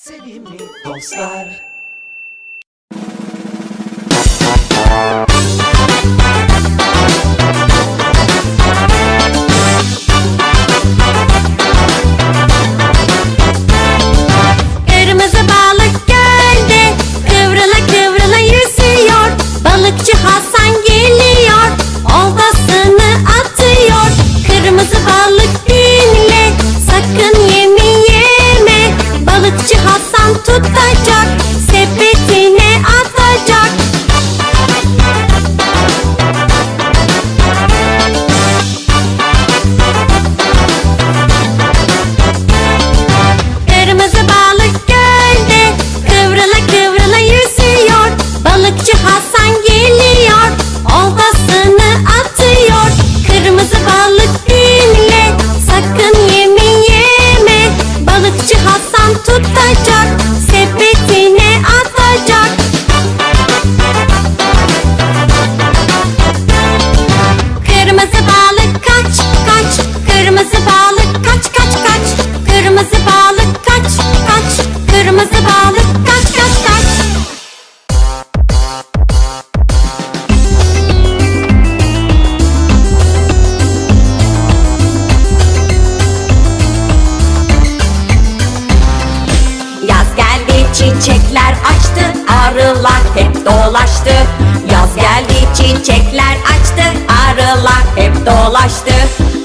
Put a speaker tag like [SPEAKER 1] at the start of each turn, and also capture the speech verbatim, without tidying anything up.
[SPEAKER 1] Sevimli dostlar.
[SPEAKER 2] Kırmızı balık gölde kıvrıla kıvrıla yüzüyor. Balıkçı Hasan geliyor, oltasını atıyor. Kırmızı balık dinle, sakın yemi yeme. Balıkçı Hasan tutacak, sepetine atacak. Kırmızı balık gölde kıvrıla kıvrıla yüzüyor. Balıkçı Hasan geliyor, oltasını atıyor. Kırmızı balık dinle, sakın yemi yeme. Balıkçı Hasan tutacak, sepetine atacak. Kırmızı balık kaç kaç, kırmızı balık kaç kaç kaç. Kırmızı balık kaç kaç, kırmızı balık kaç kaç kaç. Yaz geldi, çiçekler açtı, arılar hep dolaştı. Yaz geldi, çiçekler açtı, arılar hep dolaştı.